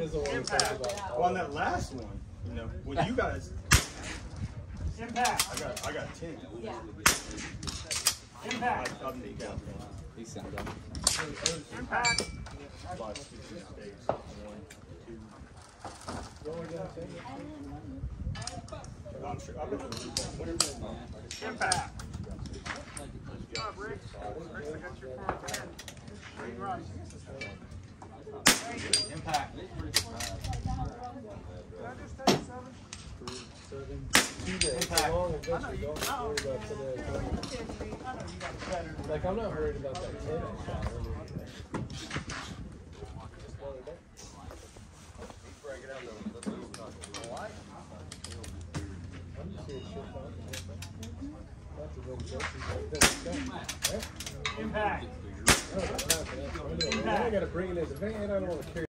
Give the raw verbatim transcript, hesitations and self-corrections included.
doesn't want to talk about. Well, on that last one, you know, with you guys. Impact. I got, I got ten. Yeah. Impact. I, I'm the count. He sounded up. Impact. Five, six, mistakes. One, two. I'm sure. I bet you. Impact. Good job, Rick. Rick, I got your four ten. Green rush. Impact. Did I just take seven? Seven. Two days. It's a long adventure. Don't worry about today. I know you got better. Like, I'm not worried about that ten shot. I'm just here to shit talk. That's a good joke. Impact. I don't got time for that. I gotta bring it in the van. I don't want to carry